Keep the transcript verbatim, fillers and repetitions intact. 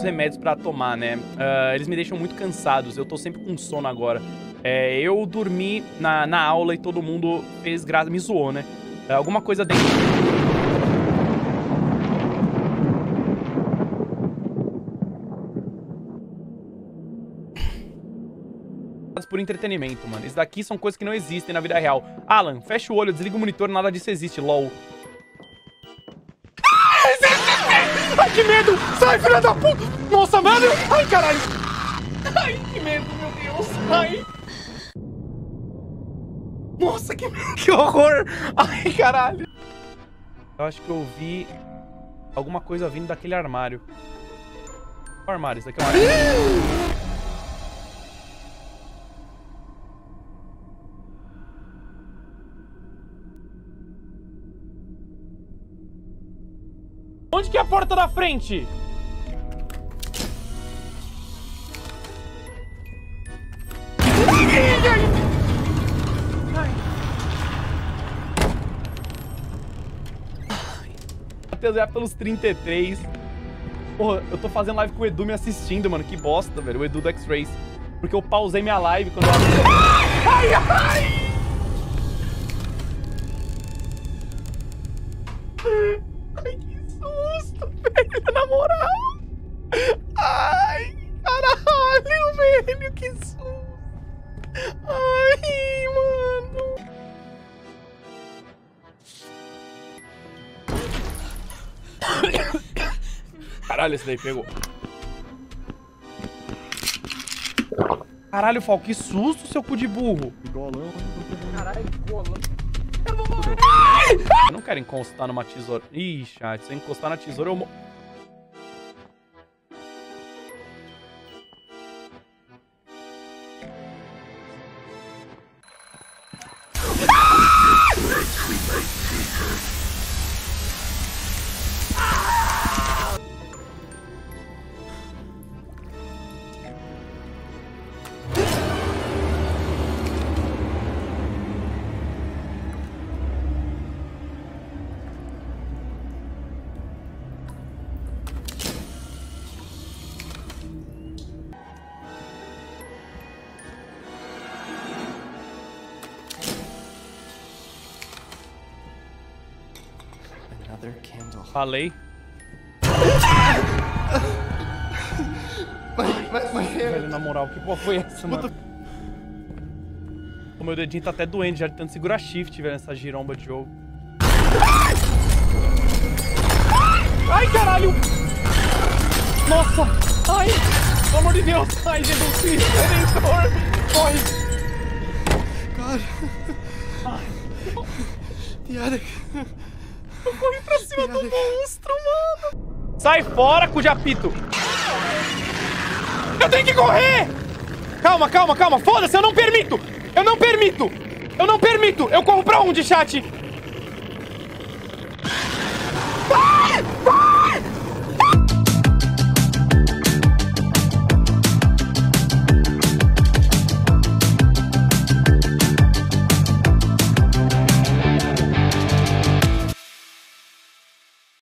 remédios pra tomar, né? Uh, eles me deixam muito cansados. Eu tô sempre com sono agora. É, eu dormi na, na aula e todo mundo fez graça, me zoou, né? Uh, alguma coisa dentro... por entretenimento, mano. Isso daqui são coisas que não existem na vida real. Alan, fecha o olho, desliga o monitor, nada disso existe, lol. Ai, que medo! Sai, filha da puta! Nossa, mano! Ai, caralho! Ai, que medo, meu Deus! Ai! Nossa, que, que horror! Ai, caralho! Eu acho que eu vi alguma coisa vindo daquele armário. Qual armário? Esse daqui é o armário. Onde que é a porta da frente? Matheus é pelos trinta e três. Porra, eu tô fazendo live com o Edu me assistindo, mano. Que bosta, velho. O Edu do X-Rays. Porque eu pausei minha live quando eu... Ai, ai! Ai, que susto, velho, na moral. Ai, caralho, velho, que susto. Ai, mano. Caralho, esse daí pegou. Caralho, Fal, que susto, seu cu de burro. Caralho, que golão. Eu vou morrer. Eu não quero encostar numa tesoura. Ih, chat, se eu encostar na tesoura, eu morro. Falei. Velho, na moral, que porra foi essa, mano? O meu dedinho tá até doente já de tanto segurar shift, velho, nessa giromba de jogo. Ai, caralho! Nossa! Ai! Pelo amor de Deus! Ai, Jesus Cristo! Redentor! Corre! God! Ai! The attic! Eu corri pra cima do monstro, mano! Sai fora, Cujapito! Eu tenho que correr! Calma, calma, calma! Foda-se, eu não permito! Eu não permito! Eu não permito! Eu corro pra onde, chat?